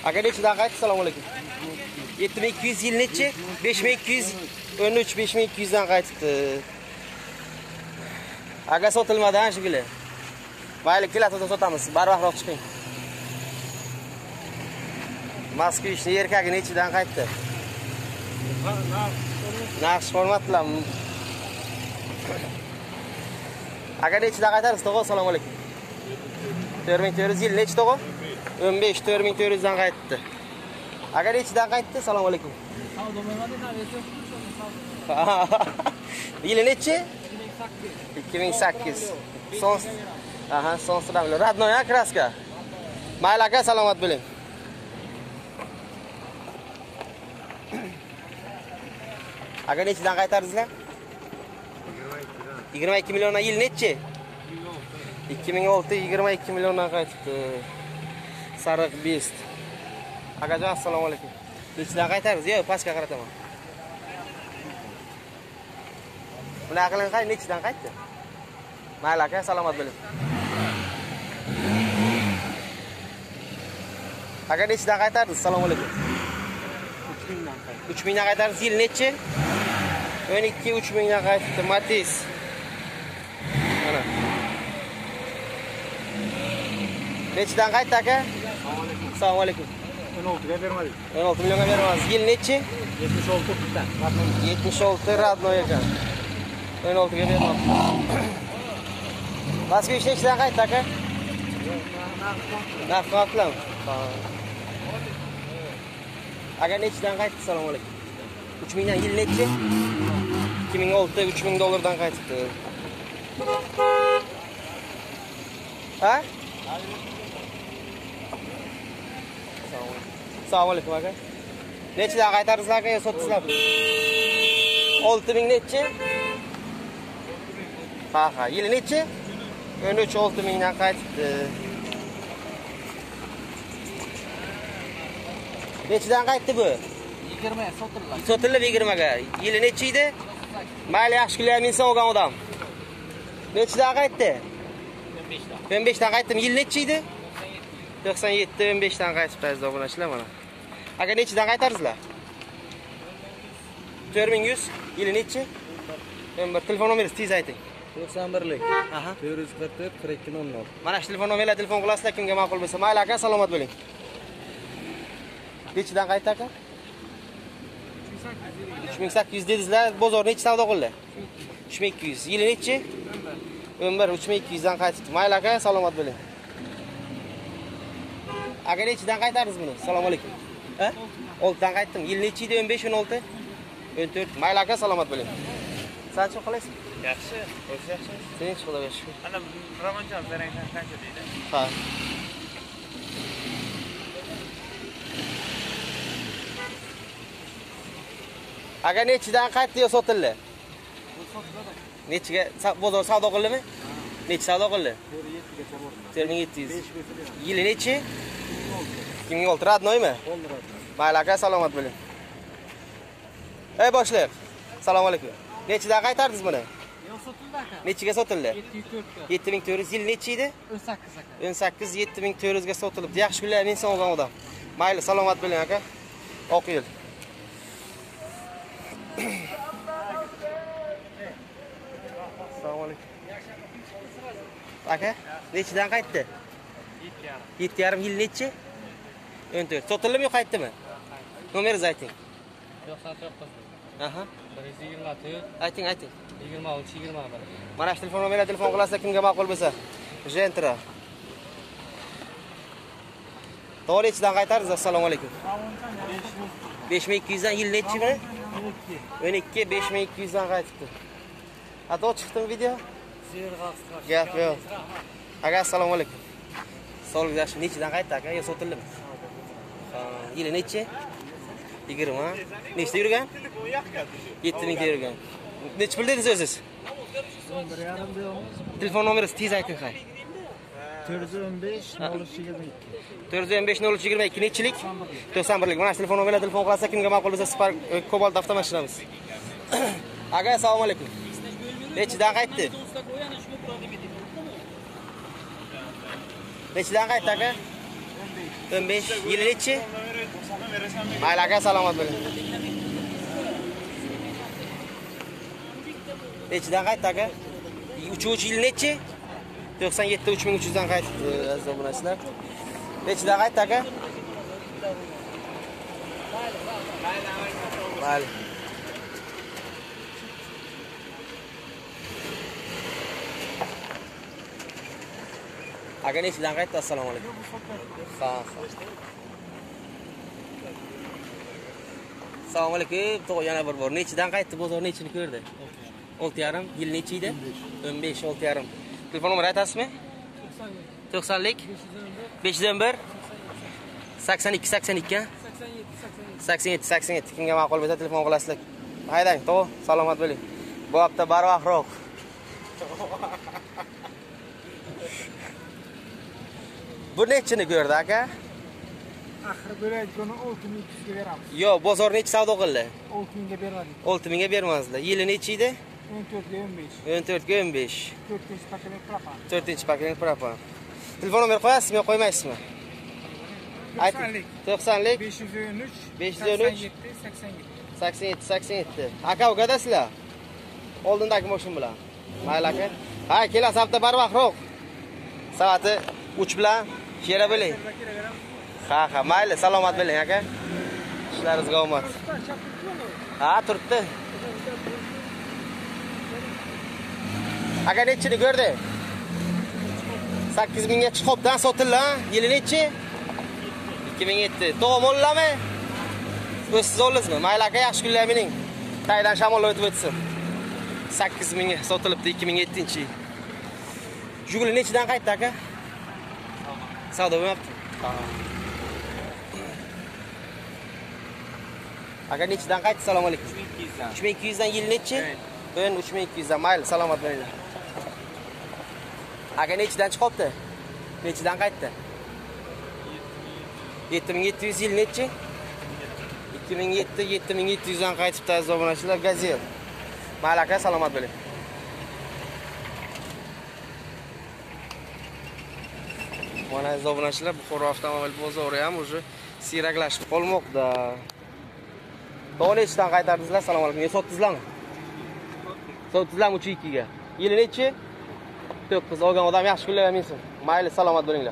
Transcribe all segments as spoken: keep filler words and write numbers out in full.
Aka nechidan qaytdi? Assalomu alaykum. yetti ming ikki yuz yil nechi? besh ming ikki yuz o'n uch besh ming ikki yuz dan qaytibdi. Aka sotilmadi ha shungilar. Mayli, kelatida sotamiz. Barvaqtroq chiqing. Moskvich erkagi nechidan qaytdi? Naqsh formatlar. Aka nechidan qaytarsiz, tog'a? Assalomu alaykum. to'rt ming to'rt yuz yil nechi tog'a? o'n besh to'rt ming to'rt yuz dan qaytdi. Aka nechidan qaytdi? Assalomu alaykum. Yili nechi? ikki ming sakkiz. Son aha, son sıramlar. Radnoya kraska. Mayli aka, salomat bo'ling. Aka nechidan qaytardingizlar? yigirma ikki milliondan. Yil nechi? ikki ming olti yigirma ikki milliondan qaytibdi. Sariq best. Akajon, assalomu alaykum. Nechidan qaytardingiz? Yo'q, pastga qarataman. Bunaqa qiling, qay nechidan qaytdi? Mayli aka, salomat bo'ling. Aka nechidan qaytardingiz? Assalomu alaykum. uch mingdan qaytdi. uch mingdan qaytardingiz. Yil nechi? o'n ikki uch mingdan qaytdi. Matiz. Mana. Nechidan qaytdi aka? Assalomu alaykum. o'n oltiga bermadik. o'n olti millionga beramiz. Yil nechi? yetmish olti bitta. yetmish olti radnoy ekan. o'n oltiga beramiz. Moskvich nechidan qaytdi aka? Narx qilamiz. Aka nechidan qaytdi? Assalomu alaykum. uch mingdan. Yil nechi? ikki ming olti uch ming dollardan qaytibdi. Ha? Assalomu alaykum aka. Nechidan qaytardingizlar aka, yo sotdingizlarmi? olti ming nechi? Ha ha, yili nechi? o'n uch olti mingdan qaytibdi. Nechidan qaytdi bu? yigirma sotildi. Sotildi yigirma ga. Yili nechi edi? Mayli, yaxshi kunlar minsa olgan odam. Nechidan qaytdi? o'n beshdan. o'n beshdan qaytdim. Yil nechi edi? to'qson yetti o'n beshdan qaytibdi aziz obunachilar mana. Aka nechidan qaytardingizlar? to'rt ming yuz. Yili nechi? o'n bir. Telefon nomeringizni tez ayting. to'qson birlik. Aha. to'rt yuz qirq to'rt qirq ikki nol nol. Mana shu telefon nomerlarga telefon qilasizlar, kimga ma'qul bo'lsa. Mayli aka, salomat bo'ling. Nechidan qaytdi aka? uch ming sakkiz yuz dedingizlar. Bozor nechi savdo qildi? uch ming ikki yuz. Yili nechi? o'n bir uch ming ikki yuz dan qaytdi. Mayli aka, salomat bo'ling. Aka nechidan qaytardingiz buni? Assalomu alaykum. Ha? olti dan qaytdim. Yil nechi edi? o'n besh o'n olti o'n to'rt. Mayli aka, salomat bo'ling. Sen chi qilaysiz? Yaxshi, o'zi yaxshi. Sen chi qilaverasiz? Ana Ramonjon zarangdan qancha deydi? Ha. Aka nechidan qaytdi yo sotildi? Nechiga bozor savdo qildimi? Nechi savdo qildi? to'rt ming yetti yuz. Yili nechi? ikki ming olti. Radnoymi? Mayli aka, salomat bo'ling. Ey boshliq. Assalomu alaykum. Nechidan qaytardingiz buni? Yo'q, sotildi aka. Nechiga sotildi? yetti ming to'rt yetti ming to'rt ga. yuz. Yil nechi edi? o'n sakkiz aka. o'n sakkiz yetti ming to'rt yuz ga sotilibdi. Yaxshi kunlar minsa olgan odam. Mayli, salomat bo'ling aka. Oq yo'l. Assalomu alaykum. Aka, nechidan qaytdi? yetti yarim. Yil nechi? o'n to'rt. Sotildimi yo qaytdimi? Nomeringizni ayting. to'qson to'qqiz. Aha. bir yuz yigirma to'rt. Ayting, ayting. yigirma uch yigirma bir. Mana shu telefon nomerlarga telefon qilasizlar, kimga ma'qul bo'lsa. Gentra. To'g'ri nechidan qaytardingiz? Assalomu alaykum. besh ming ikki yuz dan. Yil nechi buni? o'n ikki besh ming ikki yuz dan qaytibdi. Ato chiqdimi video? Gap yo'q. Aka, assalomu alaykum. Sog'lik yaxshi. Nechidan qaytdi aka? Yo sotildimi? Ha, yili nechi? yigirma. Nechta yurgan? yetti ming yurgan. Nechi pul dedingiz o'zingiz? o'n bir yarim deymiz. Telefon nomeringizni tez ayting, hay. to'rt yuz o'n besh nol uch yigirma ikki. to'rt yuz o'n besh nol uch yigirma ikki nechilik? to'qson birlik. Mana shu telefon nomerlarga telefon qilasizlar, kimga ma'qul bo'lsa Spark Cobalt avtomashinamiz. Aka, assalomu alaykum. Nechidan qaytdi? Nechidan qaytdi aka? o'n besh. Yili nechi? Mayli aka, salomat bo'ling. Nechidan qaytdi aka? uchinchi yil nechi? to'qson yetti uch ming uch yuz dan qaytdi aziz obunachilar. Nechidan qaytdi aka? Mayli. Aka nechidan qaytdi? Assalomu alaykum. Ha, ha. Assalomu alaykum. To'g'ri yana bir bor. Nechidan qaytdi? Bozor nechini ko'rdi? olti yarim. Yil nechi edi? o'n besh, olti yarim. Telefon nomeri aytasizmi? to'qsonlik besh yuz o'n bir sakson ikki sakson ikki sakson yetti sakson yetti. Kimga ma'qul bo'lsa telefon qilasizlar. Haydang, to'g'ri, salomat bo'ling. Bu hafta barvaqtroq. Bu nechini ko'rdi aka? Axir bo'ladigan olti ming ikki yuz ga beramiz. Yo'q, bozor nechi savdo qildi? olti ming ga bermadik. olti ming ga bermazdilar. Yili nechi edi? o'n to'rt ga o'n besh. o'n to'rt ga o'n besh. to'rtinchi pakelik propan. to'rtinchi pakelik propan. Telefon nomer qo'yasizmi, qo'ymaysizmi? to'qsonlik to'qsonlik besh yuz o'n uch besh yuz o'n uch sakson yetti sakson yetti sakson yetti. Aka ugadasizlar? Oldindagi mashin bilan. Mayli aka. Ha, kelasi hafta barvaqtroq. Soati uch bilan shera bo'ling. Ha, ha, mayli, salomat bo'ling aka. Ishlaringizga omad. Ha, turibdi. Aka nechini ko'rdi? sakkiz mingga chiqibdan sotildi, ha? Yili nechi? ikki ming yetti. To'g'monlami? O'siz oldingizmi? Mayli aka, yaxshi kunlar mening. Taydan shamollar o'tib o'tsin. sakkiz mingga sotilibdi ikki ming yettinchi yil. Juguli nechidan qaytdi aka? Savdo bo'lmabdi. Ha. Aka nechidan qaytdi? Assalomu alaykum. uch ming ikki yuz dan yil nechi? o'n uch ming ikki yuz dan. Mayli, salomat bo'linglar. Aka nechidan chiqibdi? Nechidan qaytdi? yetti ming yetti yuz. Yil nechi? ikki ming yetti yetti ming yetti yuz dan qaytibdi aziz obunachilar. Gazel. Mayli aka, salomat bo'ling. Mana aziz obunachilar, Buxoro avtomobil bozori ham уже siyraklashib qolmoqda. To'g'ridan qaytardingizlar, assalomu alaykum. Ne sotdingizlarmi? Sotdingizlarmi uch ikki ga? Yili nechi? to'qqiz. Olgan odam yaxshi kunlar bersin. Mayli, salomat bo'linglar.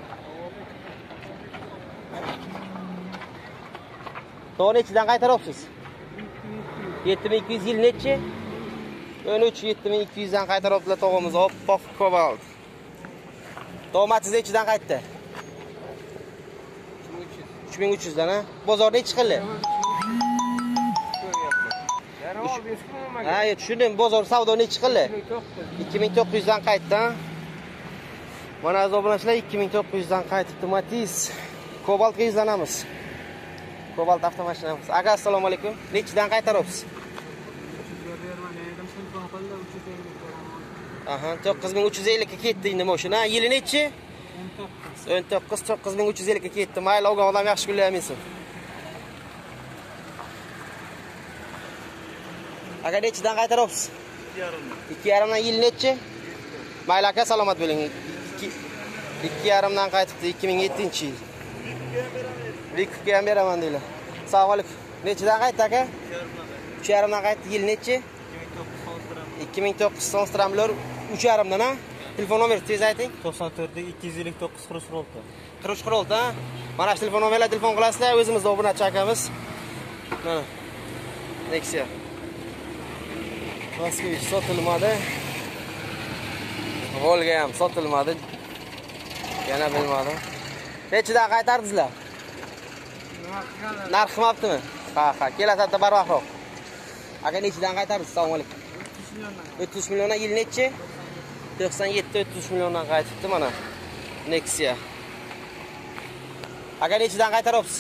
To'g'ridan qaytaryapsiz? yetti ming ikki yuz. Yil nechi? o'n uch yetti ming ikki yuz dan qaytaryaptilar tog'imiz. Oppoq kobalt. To'matingiz nechidan qaytdi? uch ming uch yuz dan, ha? Bozor nechi qildi? Ha, tushundim. Bozor savdo nechi qildi? ikki ming to'qqiz yuz dan qaytdi, ha? Mana aziz obunachilar, ikki ming to'qqiz yuz dan qaytibdi Matiz. Kobaltga yuzlanamiz. Kobalt avtomashinamiz. Aka, assalomu alaykum. Nechidan qaytaryapsiz? Aha, to'qqiz ming uch yuz ellik ga ketdi endi mashina. Yili nechi? o'n to'qqiz. to'qqiz ming uch yuz ellik ga ketdi. Mayli, olgan odam yaxshi kunlar bersin. Aka nechidan qaytaryapsiz? ikki yarim dan. Yil nechi? Mayli aka, salomat bo'ling. ikki yarim dan qaytibdi ikki ming yettinchi yil. Vikga ham beraman deylar. Assalomu alaykum. Nechidan qaytdi aka? uch yarim dan qaytdi. Yil nechi? ikki ming to'qqiz solishtiramlar uch yarim dan, ha? Telefon nomeringizni tez ayting. to'qson to'rt ikki yuz ellik to'qqiz qirq uch qirq olti. qirq uch qirq olti, ha? Mana shu telefon nomerlarga telefon qilasizlar, o'zimizni obunachi akamiz. Mana. Nexia. Moskvich sotilmadi. Volga ham sotilmadi. Yana bilmadim. Nechidan qaytardingizlar? Narx qilmabdimi? Ha, ha, kelasi hafta barvaqtroq. Aka nechidan qaytardingiz? Assalomu alaykum. o'ttiz milliondan. Yil nechi? to'qson yetti o'ttiz milliondan qaytibdi mana. Nexia. Aka nechidan qaytaryapsiz?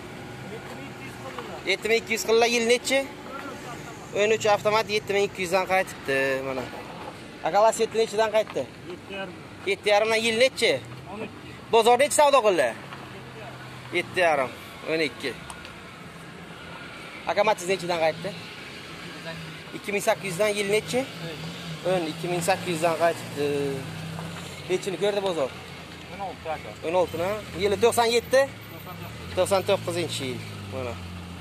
yetti ming ikki yuz qillar. Yil nechi? o'n uch avtomat yetti ming ikki yuz dan qaytibdi mana. Aka Lasetti nechidan qaytdi? yetti yarim dan. Yil nechi? Bozor nechi savdo qildi? yetti yarim. o'n ikki. Aka Matiz nechidan qaytdi? ikki ming sakkiz yuz dan. Yil nechi? o'n ikki ming sakkiz yuz dan qaytibdi. Nechini ko'rdi bozor? olti aka. o'n olti na. Yili to'qson yetti? to'qson to'qqizinchi yil. Mana.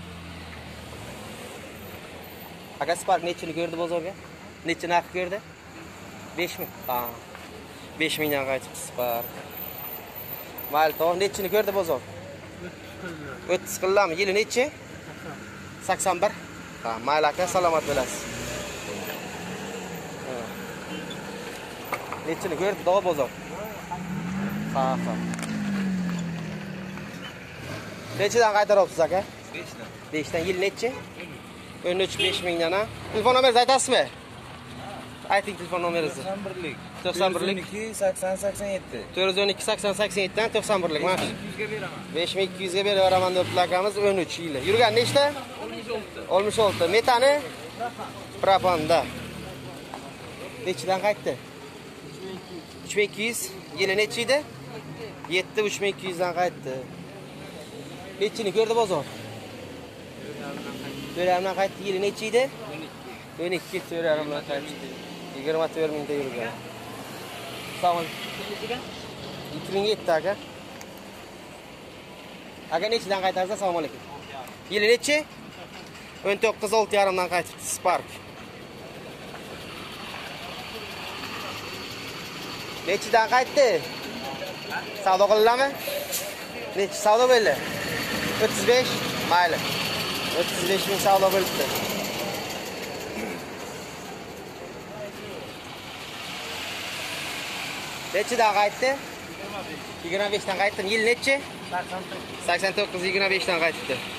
Aka Spark nechini ko'rdi bozorga? Necha narx ko'rdi? besh ming. Ha. besh mingdan qaytibdi Spark. Mayli, to nechini ko'rdi bozor? o'ttiz qilami? Yili nechi? sakson bir. Ha, mayli aka, salomat bo'lasiz. Nechini ko'rdi dog' bozor? Ha, ha. Nechidan qaytaryapsiz aka? besh dan. besh dan. Yil nechi? o'n uch besh mingdan ha. Telefon nomeringizni aytasizmi? Ayting telefon nomeringizni. to'qson birlik. to'qson birlik. to'rt yuz o'n ikki sakson sakson yetti. to'rt yuz o'n ikki sakson sakson yetti dan to'qson birlik. Mana shu. ikki yuzga beraman. besh ming ikki yuzga beraman debdi akamiz. o'n uch yili. Yurgan nechta? oltmish olti. Metani? Proponda. Nechidan qaytdi? uch ming ikki yuz. Yili nechi edi? yetti uch ming ikki yuz dan qaytdi. Nechini ko'rdi bozor? to'rt yarim dan qaytdi. Yili nechi edi? o'n ikki. to'rt yarim dan qaytdi. yigirma to'rt mingda yurgan. Sağ ol. ikki ming yetti aka. Aka nechidan qaytarsa assalomu alaykum. Yili nechi? o'n to'qqiz olti yarim dan qaytibdi Spark. Nechidan qaytdi? Savdo qilinami? Nechi savdo bo'ldi? o'ttiz besh. Mayli. o'ttiz besh ming savdo bo'libdi. Nechidan qaytdi? yigirma besh dan qaytdi. Yil nechi? sakson to'qqiz yigirma besh dan qaytdi.